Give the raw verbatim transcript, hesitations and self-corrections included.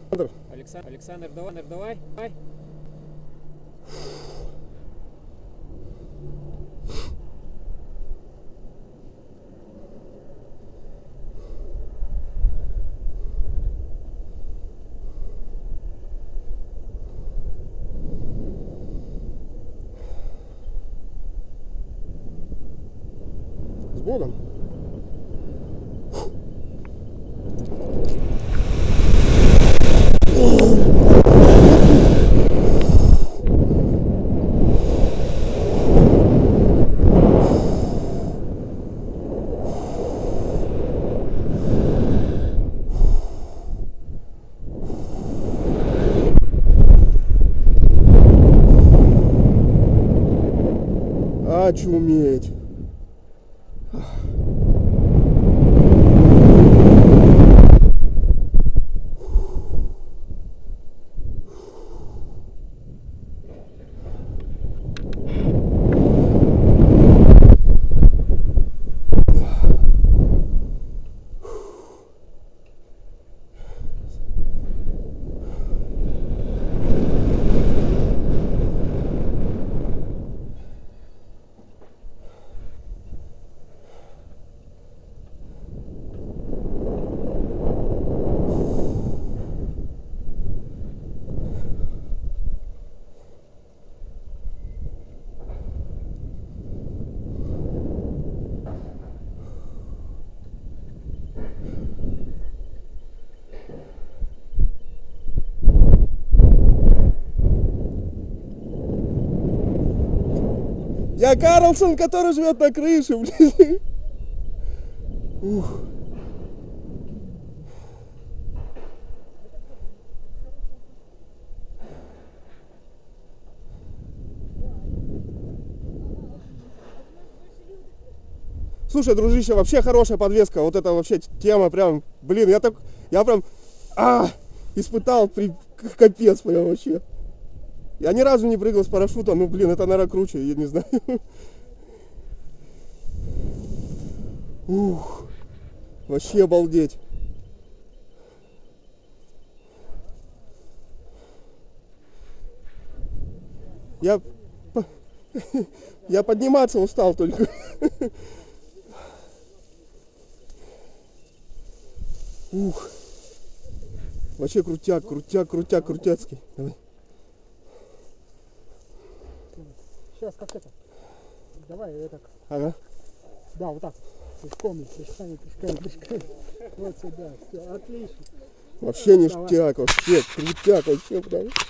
Александр, Александр, давай, давай, давай. С Богом. Очуметь. Я Карлсон, который живет на крыше, блин. Ух. Слушай, дружище, вообще хорошая подвеска. Вот это вообще тема прям, блин, я так, я прям, а, испытал при, капец прям вообще. Я ни разу не прыгал с парашюта, ну, блин, это, наверное, круче, я не знаю. Ух, вообще обалдеть. Я, я подниматься устал только. Ух, вообще крутяк, крутяк, крутяк, крутяцкий. Давай. Сейчас как это? Давай это. Ага. Да, вот так. Пешком, пешками, пешками, пешками. Вот сюда. Все, отлично. Вообще ништяк, вообще крутяк, вообще прям.